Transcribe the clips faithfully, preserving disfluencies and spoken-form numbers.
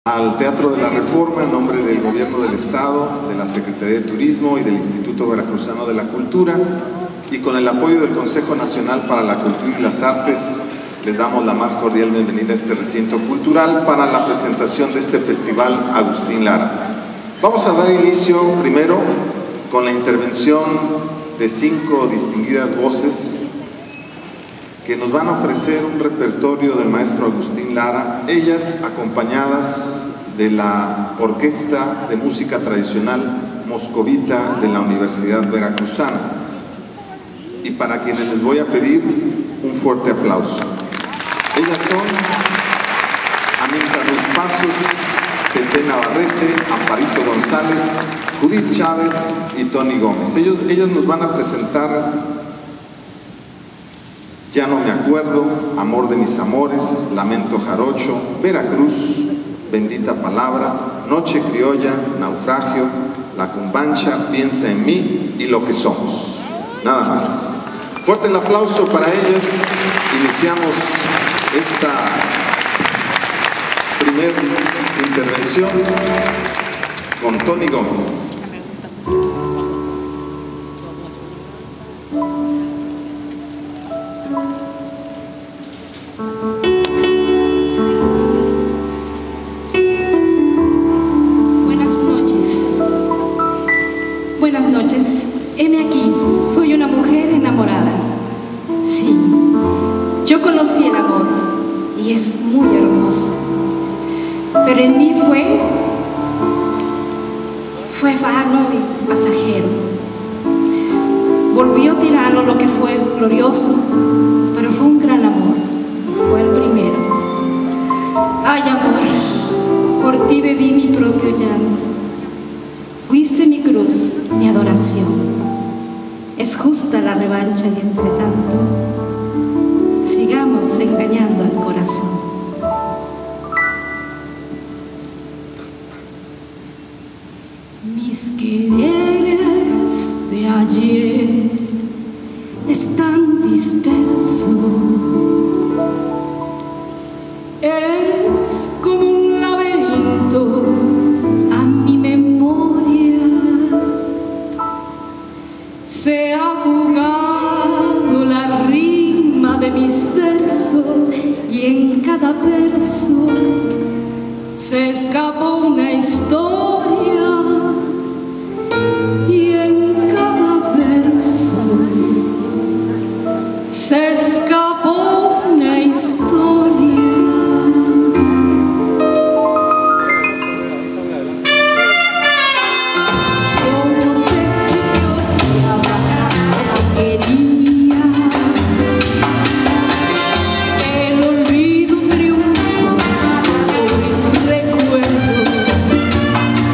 Al Teatro de la Reforma, en nombre del Gobierno del Estado, de la Secretaría de Turismo y del Instituto Veracruzano de la Cultura, y con el apoyo del Consejo Nacional para la Cultura y las Artes, les damos la más cordial bienvenida a este recinto cultural para la presentación de este Festival Agustín Lara. Vamos a dar inicio primero con la intervención de cinco distinguidas voces que nos van a ofrecer un repertorio del maestro Agustín Lara, ellas acompañadas de la Orquesta de Música Tradicional Moscovita de la Universidad Veracruzana, y para quienes les voy a pedir un fuerte aplauso. Ellas son Aminta Ruiz Pasos, Tete Navarrete, Amparito González, Judith Chávez y Tony Gómez. Ellos, ellas nos van a presentar Ya no me acuerdo, Amor de mis amores, Lamento jarocho, Veracruz, Bendita palabra, Noche criolla, Naufragio, La cumbancha, Piensa en mí y Lo que somos. Nada más. Fuerte el aplauso para ellas. Iniciamos esta primera intervención con Tony Gómez. Buenas noches, heme aquí, soy una mujer enamorada. Sí, yo conocí el amor y es muy hermoso, pero en mí fue, fue vano y pasajero. Volvió tirano lo que fue glorioso, pero fue un gran amor, fue el primero. Ay, amor, por ti bebí mi propio llanto. Fuiste mi cruz, mi adoración. Es justa la revancha y entre tanto sigamos engañando al corazón. Mis quereres de ayer están dispersos. Es como un laberinto a mi memoria. Se ha jugado la rima de mis versos y en cada verso se escapó una historia, y en cada verso se escapó una historia. Recuerdo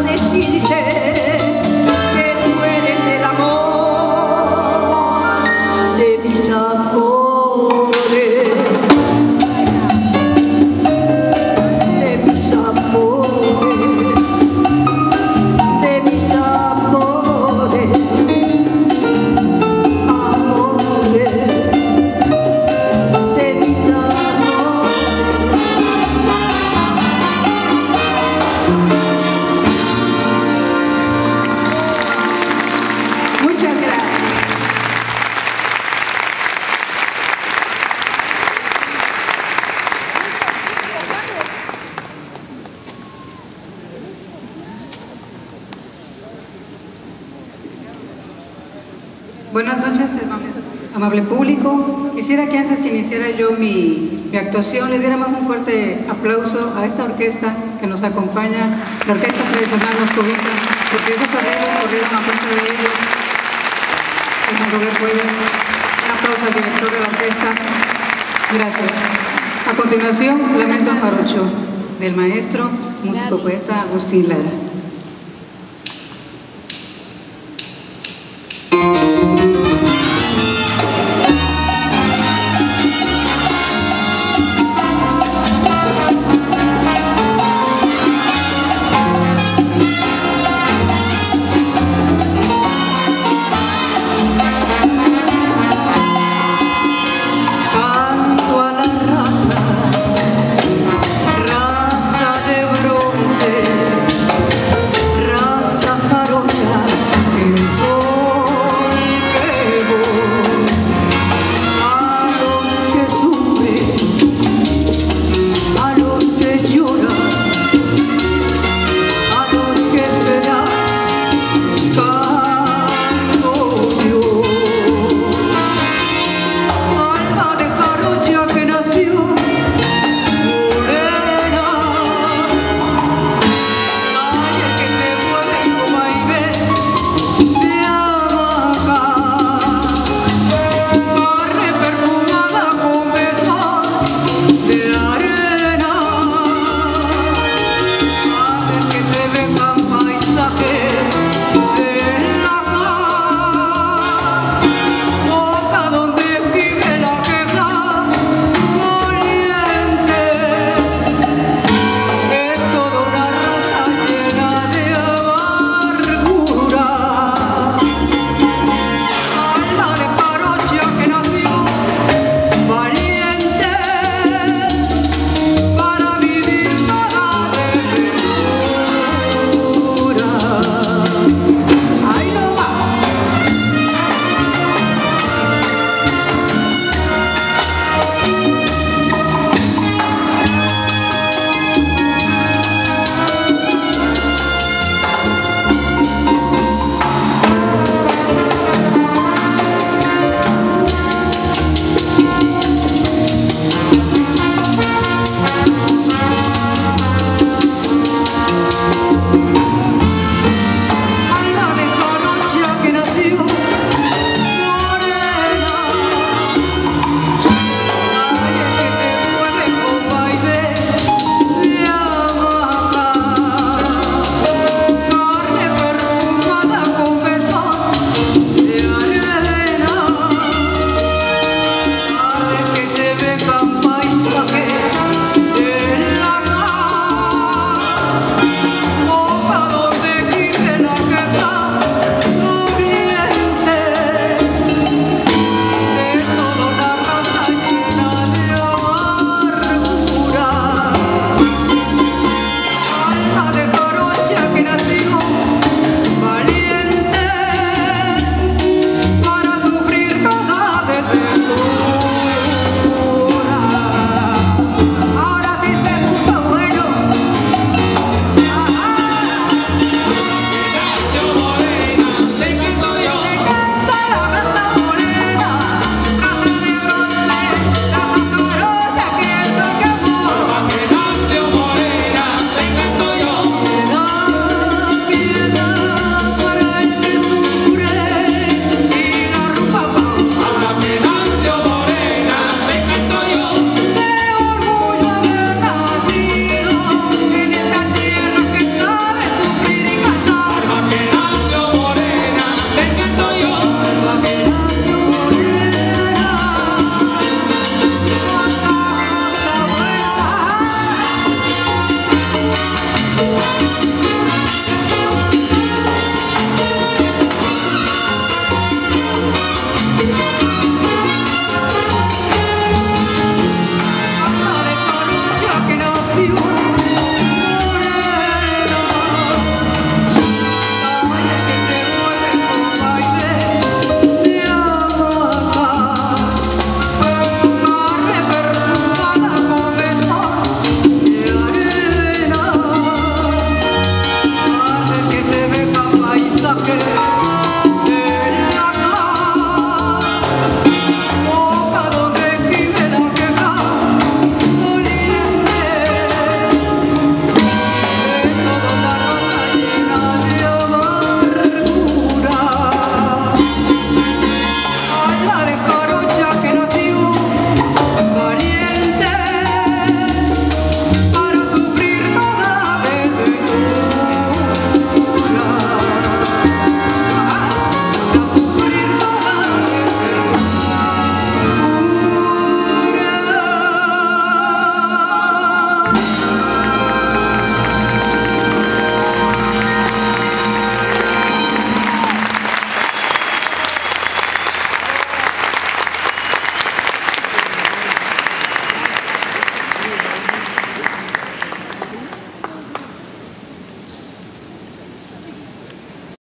decirte que tú eres el amor de mis amores, de mis amores, de mis amores, amores, de mis amores. Muchas gracias. Buenas noches, amable público. Quisiera que antes que iniciara yo mi, mi actuación le diéramos un fuerte aplauso a esta orquesta que nos acompaña, la Orquesta Tradicional Moscovita, porque esos arreglos corrieron a cuenta de ellos. El Juan Robert Cuellar. Un aplauso al director de la orquesta. Gracias. A continuación, Lamento Jarocho, del maestro, músico poeta Agustín Lara.